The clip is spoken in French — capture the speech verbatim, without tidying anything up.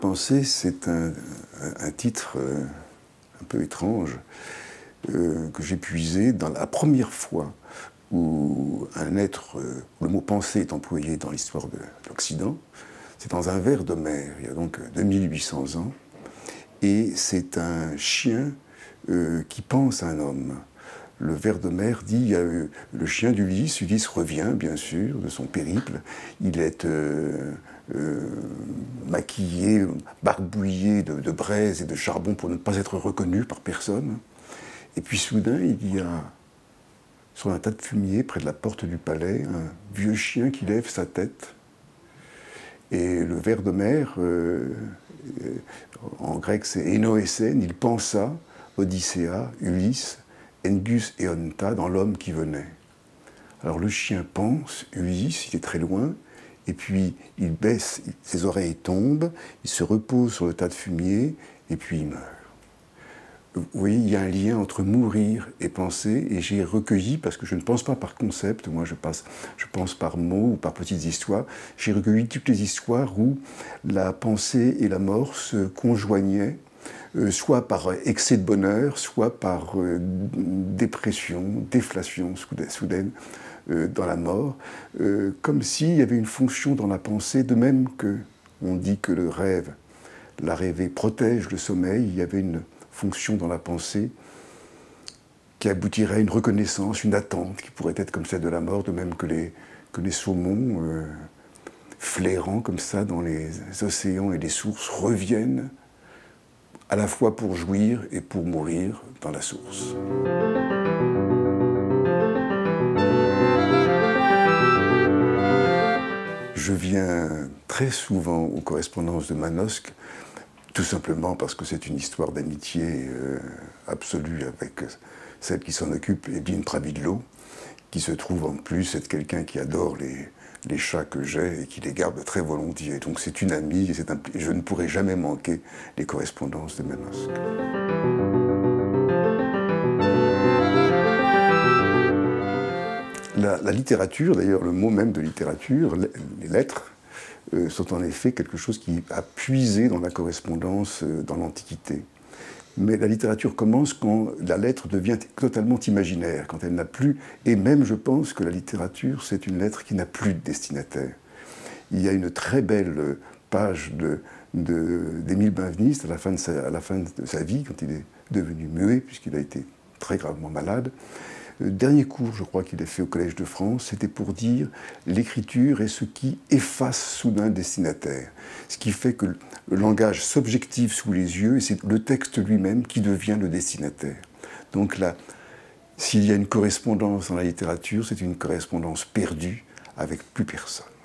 pensée, c'est un, un, un titre euh, un peu étrange euh, que j'ai puisé dans la première fois où un être, euh, le mot pensée est employé dans l'histoire de, de l'Occident. C'est dans un vers d'Homère, il y a donc deux mille huit cents ans, et c'est un chien euh, qui pense à un homme. Le vers d'Homère dit euh, le chien d'Ulysse. Ulysse revient, bien sûr, de son périple. Il est euh, euh, maquillé, barbouillé de, de braise et de charbon pour ne pas être reconnu par personne. Et puis soudain, il y a, sur un tas de fumier, près de la porte du palais, un vieux chien qui lève sa tête. Et le vers d'Homère, euh, en grec c'est Enoesen, il pensa, Odysséa, Ulysse, Engus et Onta, dans l'homme qui venait. Alors le chien pense, Ulysse, il est très loin, et puis il baisse, ses oreilles tombent, il se repose sur le tas de fumier, et puis il meurt. Vous voyez, il y a un lien entre mourir et penser, et j'ai recueilli, parce que je ne pense pas par concept, moi je, passe, je pense par mots ou par petites histoires, j'ai recueilli toutes les histoires où la pensée et la mort se conjoignaient, euh, soit par excès de bonheur, soit par euh, dépression, déflation soudaine euh, dans la mort, euh, comme s'il y avait une fonction dans la pensée, de même que on dit que le rêve, la rêver protège le sommeil, il y avait une fonction dans la pensée qui aboutirait à une reconnaissance, une attente qui pourrait être comme celle de la mort, de même que les, que les saumons euh, flairant comme ça dans les océans et les sources reviennent à la fois pour jouir et pour mourir dans la source. Je viens très souvent aux correspondances de Manosque, tout simplement parce que c'est une histoire d'amitié euh, absolue avec celle qui s'en occupe, Evelyne Pravidlo, qui se trouve en plus être quelqu'un qui adore les, les chats que j'ai et qui les garde très volontiers. Donc c'est une amie et, c'est un, et je ne pourrai jamais manquer les correspondances de Manosque. La, la littérature, d'ailleurs le mot même de littérature, les lettres, Euh, sont en effet quelque chose qui a puisé dans la correspondance euh, dans l'Antiquité. Mais la littérature commence quand la lettre devient totalement imaginaire, quand elle n'a plus, et même je pense que la littérature c'est une lettre qui n'a plus de destinataire. Il y a une très belle page de, de, d'Émile Benveniste à la, fin de sa, à la fin de sa vie, quand il est devenu muet, puisqu'il a été très gravement malade. Le dernier cours, je crois, qu'il a fait au Collège de France, c'était pour dire l'écriture est ce qui efface soudain le destinataire. Ce qui fait que le langage s'objective sous les yeux et c'est le texte lui-même qui devient le destinataire. Donc là, s'il y a une correspondance dans la littérature, c'est une correspondance perdue avec plus personne.